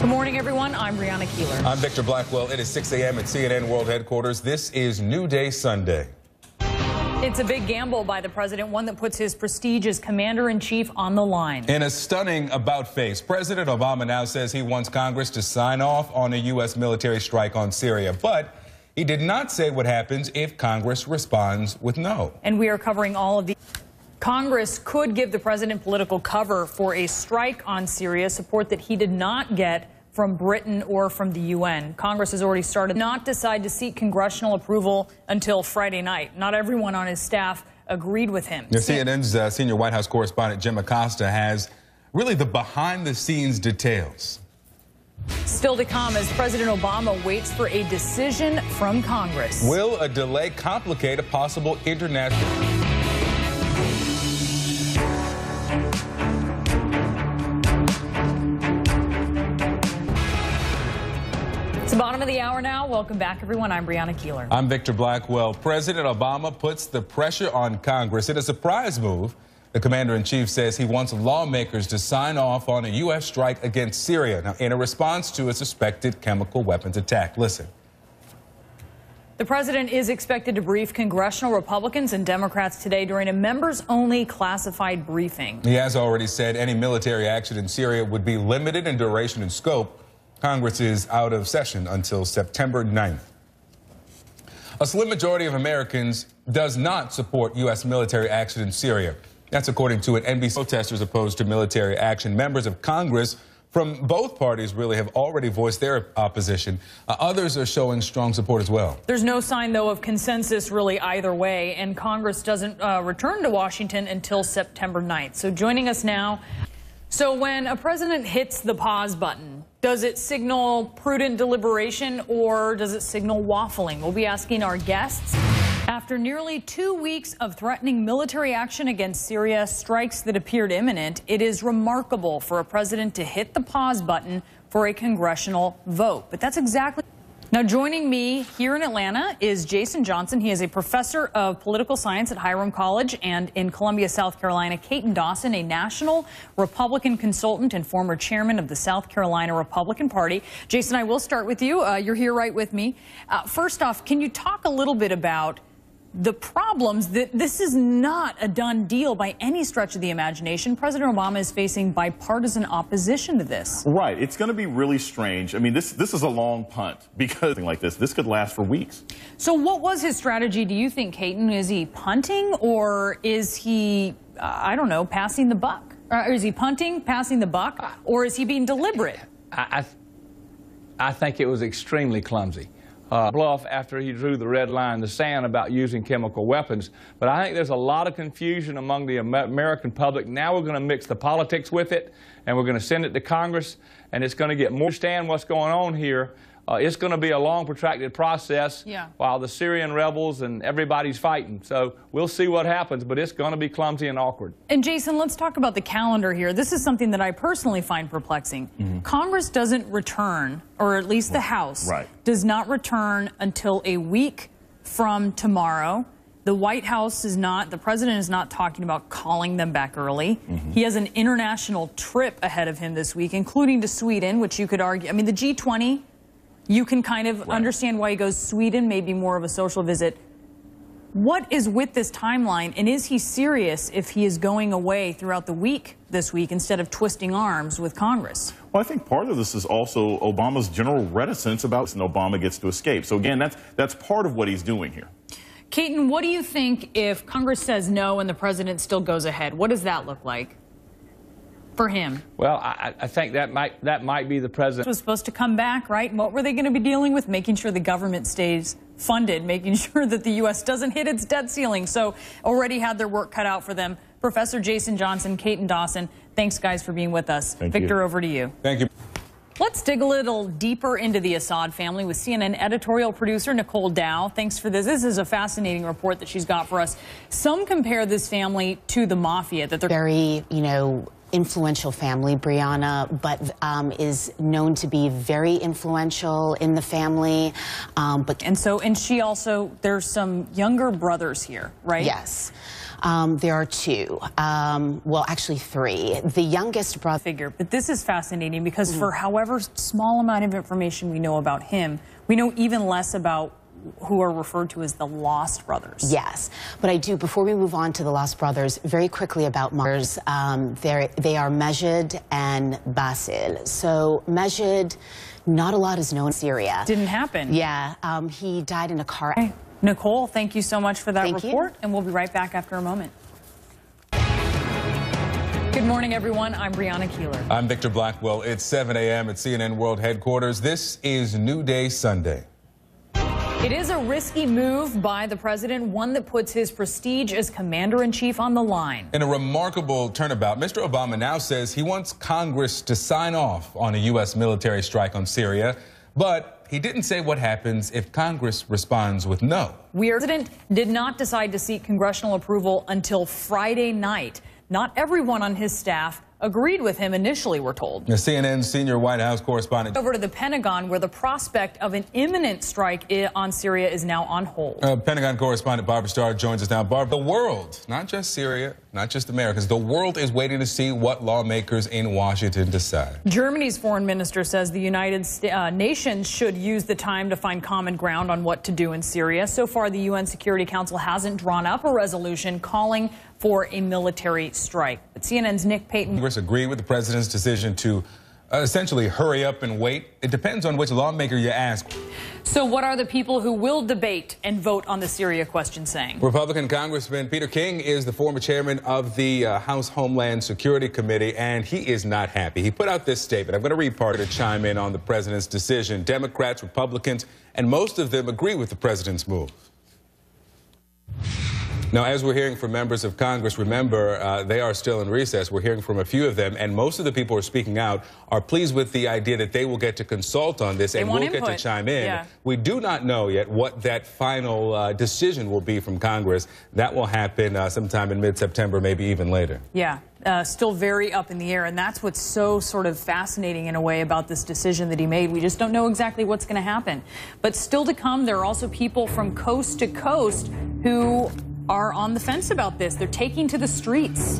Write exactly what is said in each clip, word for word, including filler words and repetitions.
Good morning, everyone. I'm Brianna Keeler. I'm Victor Blackwell. It is six a m at C N N World Headquarters. This is New Day Sunday. It's a big gamble by the president, one that puts his prestige as commander-in-chief on the line. In a stunning about-face, President Obama now says he wants Congress to sign off on a U S military strike on Syria. But he did not say what happens if Congress responds with no. And we are covering all of the... Congress could give the president political cover for a strike on Syria, support that he did not get from Britain or from the U N. Congress has already started not decide to seek congressional approval until Friday night. Not everyone on his staff agreed with him. Now, C N N's uh, senior White House correspondent Jim Acosta has really the behind-the-scenes details. Still to come as President Obama waits for a decision from Congress. Will a delay complicate a possible international... It's the bottom of the hour now. Welcome back, everyone. I'm Brianna Keeler. I'm Victor Blackwell. President Obama puts the pressure on Congress. In a surprise move, the commander-in-chief says he wants lawmakers to sign off on a U S strike against Syria, now in a response to a suspected chemical weapons attack. Listen. The president is expected to brief congressional Republicans and Democrats today during a members-only classified briefing. He has already said any military action in Syria would be limited in duration and scope. Congress is out of session until September ninth. A slim majority of Americans does not support U S military action in Syria. That's according to an N B C. Protesters opposed to military action. Members of Congress from both parties really have already voiced their opposition. Uh, others are showing strong support as well. There's no sign, though, of consensus really either way, and Congress doesn't uh, return to Washington until September ninth. So joining us now. So when a president hits the pause button, does it signal prudent deliberation or does it signal waffling? We'll be asking our guests. After nearly two weeks of threatening military action against Syria, strikes that appeared imminent, it is remarkable for a president to hit the pause button for a congressional vote. But that's exactly... Now, joining me here in Atlanta is Jason Johnson. He is a professor of political science at Hiram College, and in Columbia, South Carolina, Caton Dawson, a national Republican consultant and former chairman of the South Carolina Republican Party. Jason, I will start with you. Uh, you're here right with me. Uh, first off, can you talk a little bit about the problems that this is not a done deal by any stretch of the imagination? President Obama is facing bipartisan opposition to this. Right. It's going to be really strange. I mean, this this is a long punt because something like this, this could last for weeks. So what was his strategy, do you think, Caton? Is he punting or is he, uh, I don't know, passing the buck? Or is he punting, passing the buck, or is he being deliberate? I, I, I think it was extremely clumsy. Uh, bluff after he drew the red line in the sand about using chemical weapons. But I think there's a lot of confusion among the American public. Now we're going to mix the politics with it, and we're going to send it to Congress, and it's going to get more. Understand what's going on here. Uh, it's going to be a long, protracted process yeah. while the Syrian rebels and everybody's fighting. So we'll see what happens, but it's going to be clumsy and awkward. And Jason, let's talk about the calendar here. This is something that I personally find perplexing. Mm-hmm. Congress doesn't return, or at least the House right. does not return until a week from tomorrow. The White House is not, the president is not talking about calling them back early. Mm-hmm. He has an international trip ahead of him this week, including to Sweden, which you could argue, I mean, the G twenty, you can kind of right. understand why he goes Sweden, maybe more of a social visit. What is with this timeline, and is he serious if he is going away throughout the week this week instead of twisting arms with Congress? Well, I think part of this is also Obama's general reticence about and Obama gets to escape. So again, that's that's part of what he's doing here. Caton, what do you think if Congress says no and the president still goes ahead? What does that look like for him? Well, I, I think that might that might be the president. Was supposed to come back, right? And what were they going to be dealing with? Making sure the government stays funded, making sure that the U S doesn't hit its debt ceiling. So already had their work cut out for them. Professor Jason Johnson, Caton Dawson, thanks, guys, for being with us. Thank Victor, you. over to you. Thank you. Let's dig a little deeper into the Assad family with C N N editorial producer Nicole Dow. Thanks for this. This is a fascinating report that she's got for us. Some compare this family to the mafia. That they're very, you know, influential family, Brianna, but um, is known to be very influential in the family. Um, but and so, and she also, there's some younger brothers here, right? Yes. Um, there are two. Um, well, actually three. The youngest brother. Figure, but this is fascinating because mm-hmm. for however small amount of information we know about him, we know even less about who are referred to as the Lost Brothers. Yes, but I do, before we move on to the Lost Brothers, very quickly about mothers. Um, they are Mejid and Basil. So Mejid, not a lot is known in Syria. Didn't happen. Yeah, um, he died in a car accident. Nicole, thank you so much for that thank report, you. and we'll be right back after a moment. Good morning, everyone. I'm Brianna Keeler. I'm Victor Blackwell. It's seven a m at C N N World Headquarters. This is New Day Sunday. It is a risky move by the president, one that puts his prestige as commander-in-chief on the line. In a remarkable turnabout, Mister Obama now says he wants Congress to sign off on a U S military strike on Syria, but he didn't say what happens if Congress responds with no. The president did not decide to seek congressional approval until Friday night. Not everyone on his staff agreed with him initially, we're told. The C N N senior White House correspondent. Over to the Pentagon, where the prospect of an imminent strike on Syria is now on hold. Uh, Pentagon correspondent Barbara Starr joins us now. Barbara, the world, not just Syria, not just Americans, the world is waiting to see what lawmakers in Washington decide. Germany's foreign minister says the United uh, Nations should use the time to find common ground on what to do in Syria. So far, the U N Security Council hasn't drawn up a resolution calling for a military strike. But C N N's Nick Payton. Congress agreed with the president's decision to uh, essentially hurry up and wait. It depends on which lawmaker you ask. So what are the people who will debate and vote on the Syria question saying? Republican Congressman Peter King is the former chairman of the uh, House Homeland Security Committee, and he is not happy. He put out this statement. I'm going to read part of it to chime in on the president's decision. Democrats, Republicans, and most of them agree with the president's move. Now, as we're hearing from members of Congress, remember, uh, they are still in recess. We're hearing from a few of them, and most of the people who are speaking out are pleased with the idea that they will get to consult on this they and we'll input. get to chime in. Yeah. We do not know yet what that final uh, decision will be from Congress. That will happen uh, sometime in mid-September, maybe even later. Yeah, uh, still very up in the air, and that's what's so sort of fascinating in a way about this decision that he made. We just don't know exactly what's going to happen. But still to come, there are also people from coast to coast who are on the fence about this. They're taking to the streets.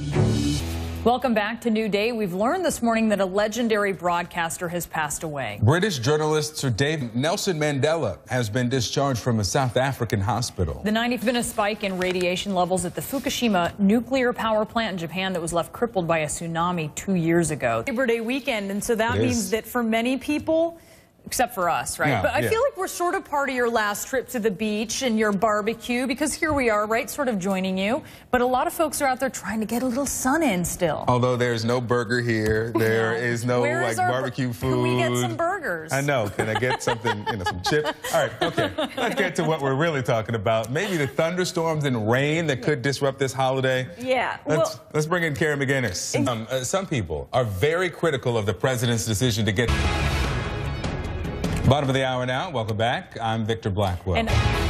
Welcome back to New Day. We've learned this morning that a legendary broadcaster has passed away. British journalist Sir David Nelson Mandela has been discharged from a South African hospital. The ninetieth been a spike in radiation levels at the Fukushima nuclear power plant in Japan that was left crippled by a tsunami two years ago. Labor Day weekend, and so that It means is. that for many people, except for us, right? Yeah, but I yeah. feel like we're sort of part of your last trip to the beach and your barbecue, because here we are, right, sort of joining you. But a lot of folks are out there trying to get a little sun in still. Although there's no burger here, there is no Where like is our barbecue bur- food. Can we get some burgers? I know. Can I get something, you know, some chips? All right, okay. Let's get to what we're really talking about. Maybe the thunderstorms and rain that could disrupt this holiday. Yeah. Let's, well, let's bring in Karen McGinnis. Um, uh, some people are very critical of the president's decision to get... Bottom of the hour now. Welcome back. I'm Victor Blackwell. And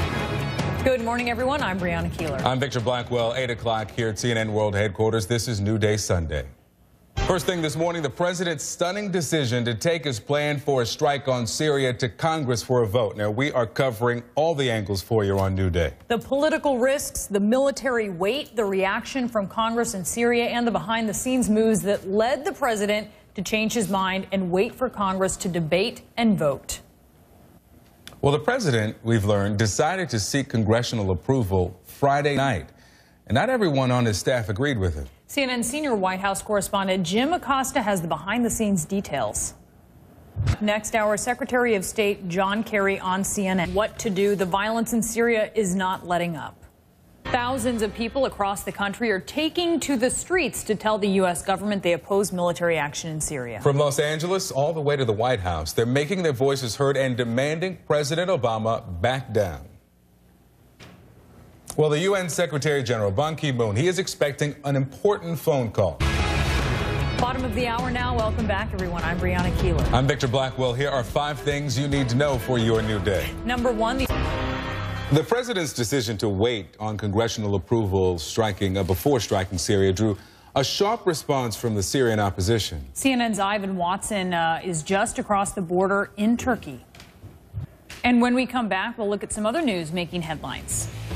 good morning, everyone. I'm Brianna Keeler. I'm Victor Blackwell. eight o'clock here at C N N World Headquarters. This is New Day Sunday. First thing this morning, the president's stunning decision to take his plan for a strike on Syria to Congress for a vote. Now, we are covering all the angles for you on New Day. The political risks, the military weight, the reaction from Congress in Syria, and the behind-the-scenes moves that led the president to change his mind and wait for Congress to debate and vote. Well, the president, we've learned, decided to seek congressional approval Friday night. And not everyone on his staff agreed with him. C N N senior White House correspondent Jim Acosta has the behind-the-scenes details. Next hour, Secretary of State John Kerry on C N N. What to do? The violence in Syria is not letting up. Thousands of people across the country are taking to the streets to tell the U S government they oppose military action in Syria. From Los Angeles all the way to the White House, they're making their voices heard and demanding President Obama back down. Well, the U N Secretary General Ban Ki-moon, he is expecting an important phone call. Bottom of the hour now. Welcome back, everyone. I'm Brianna Keeler. I'm Victor Blackwell. Here are five things you need to know for your new day. Number one, the The president's decision to wait on congressional approval striking uh, before striking Syria drew a sharp response from the Syrian opposition. C N N's Ivan Watson uh, is just across the border in Turkey. And when we come back, we'll look at some other news making headlines.